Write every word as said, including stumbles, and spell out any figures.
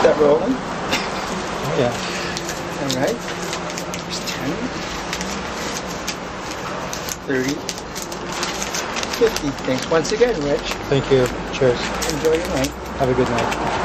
Keep that rolling. Oh, yeah. All right. There's ten, thirty, fifty. Thanks once again, Rich. Thank you. Cheers. Enjoy your night. Have a good night.